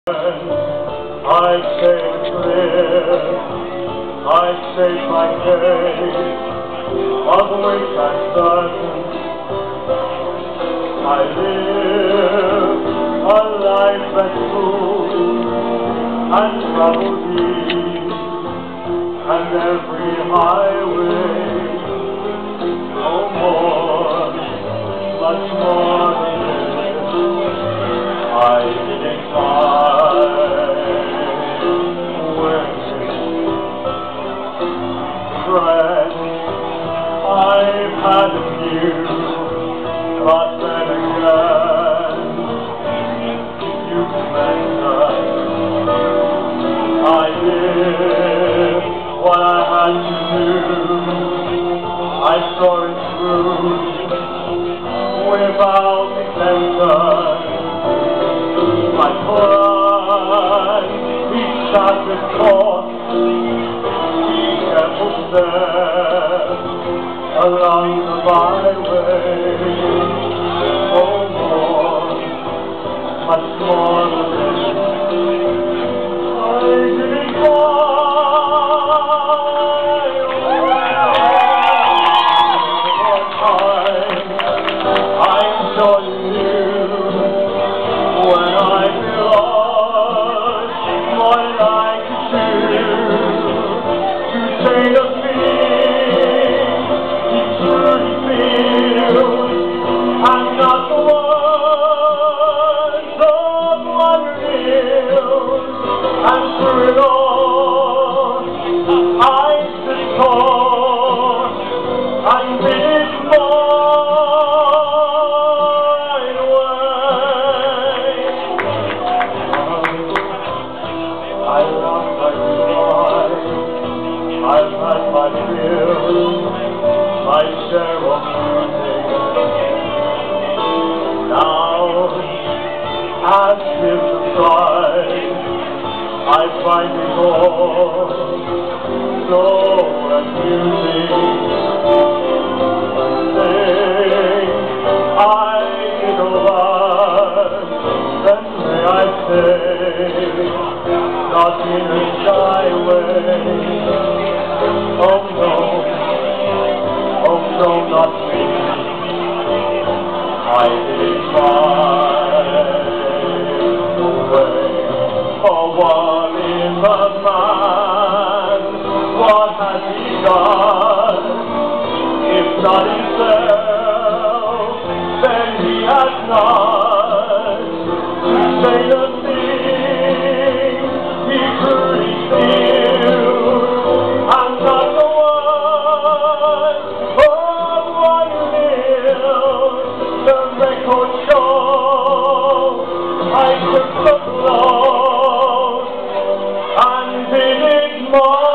I say clear, I say my case, of which I'm certain. I live a life that's full and travel deep, and every highway, oh more, much more than this, I didn't find with friends. I've had a few, but then again, you mentioned I did what I had to do. I saw it through without exemption. My pride, he started course, he careful steps along the byway. Oh more, much more than this, I didn't find one time. I'm sure you knew when I lost more than I could do. You say the things you truly feel, and not the words of one real. And through it all, I stood tall and did it my way. I laughed like a boy. I've had my fill, my share of music. Now, as with the pride, I find it all so amusing. Sing, I go by, then may I say, not in a shy way. Oh no, not me. I did it my way. For what is a man? What has he done? If not himself, then he has none to say the things he truly feels, and not the one of one lives. The record shows I took the blow and did it more.